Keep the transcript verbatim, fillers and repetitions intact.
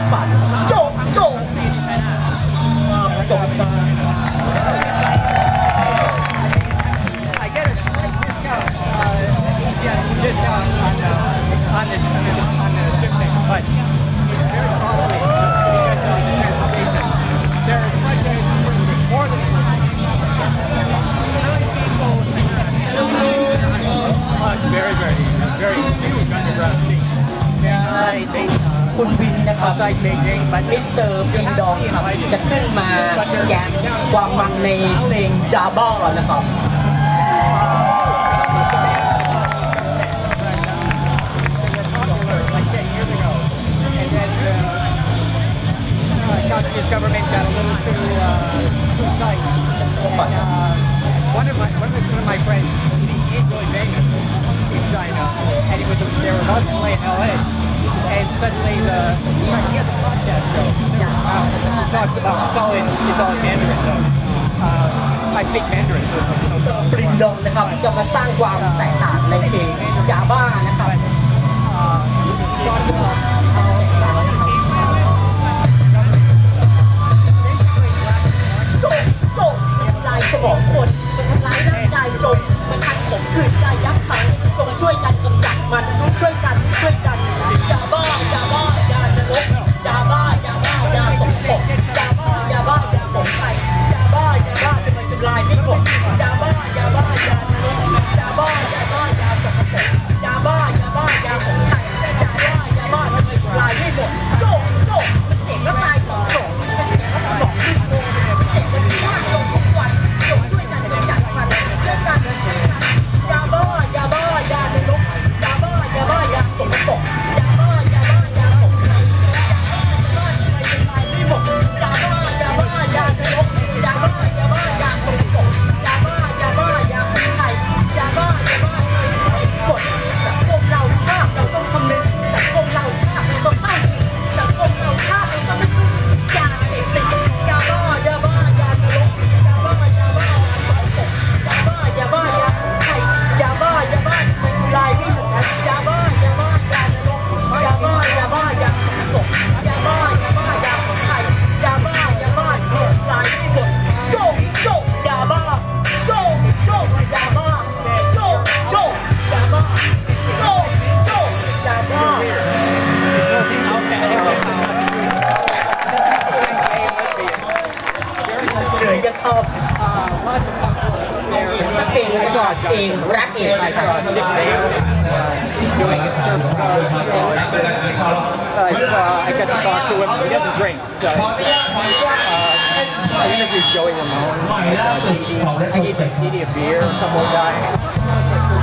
ฝันโจโจจบมาคุณวินนะครับมิสเตอร์ปิงดองครับจะขึ้นมาแจมความมันในเพลงจาบ้านะครับ Government got a little too uh, too tight. And, uh, one of my one of my friends, he, he's really famous in China, and he was they were about to play in L A, and suddenly the he has a podcast show. Uh, he talks about it's all in it's all in Mandarin, so uh, I speak Mandarin. ปริงดองนะครับจะมาสร้างความแตกต่างในเพลงจาบ้านะครับสมองคนมันทำร้ายร่างกายจนมันทันผมคืนใจยับพังจงช่วยกันกำจัดมันช่วยกันช่วยกันยาบ้ายาบ้ายานรกยาบ้ายาบ้ายาสมปกยาบ้ายาบ้ายาผมไทยยาบ้ายาบ้าจะมาทำลายไม่หมดยาบ้ายาบ้ายานรกยาบ้ายาบ้ายาสมปกยาบ้ายาบ้ายาผมไทยยาบ้ายาบ้าจะมาทำลายไม่หมดโจโจมันเจ็บแล้วตายสองศพมันเจ็บแล้วสมองดิ้นโง่มันเจ็บมันฆ่าลงทุกวันยาบ้ายาบ้ายานรกยาบ้ายาบ้ายาสมปกยาบ้ายาบ้ายาผมไทยยาบ้ายาบ้ายาไม่หมดยาบ้ายาบ้ายานรกยาบ้ายาบ้ายาสมปกยาบ้ายาบ้ายาผมไทยยาบ้ายาบ้ายาไม่หมดสังคมเราชาติเราต้องคำนึงสังคมเราชาติเราต้องตั้งสังคมเราชาติเราต้องไม่พึ่งยาเสพติดยาบ้ายาบ้ายานรกยาบ้ายาบ้ายาสมปกยาบ้ายาบ้ายายาบ้ายาบ้าเป็นลายที่สุดยาบ้ายาบ้ายานรกยาบ้ายาบ้ายาสมยาบ้ายาบ้ายาของไทยยาบ้ายาบ้าเป็นลายที่หมดโจโจยาบ้าโจโจยาบ้าโจโจยาบ้าโจโจยาบ้าเหนื่อยจะทอบอีกสักเพลงมันจะถอดเองแรปเองนะครับ I got to talk to him. He doesn't drink, so uh, I interviewed Joey Ramone. I gave him a beer, some more guy.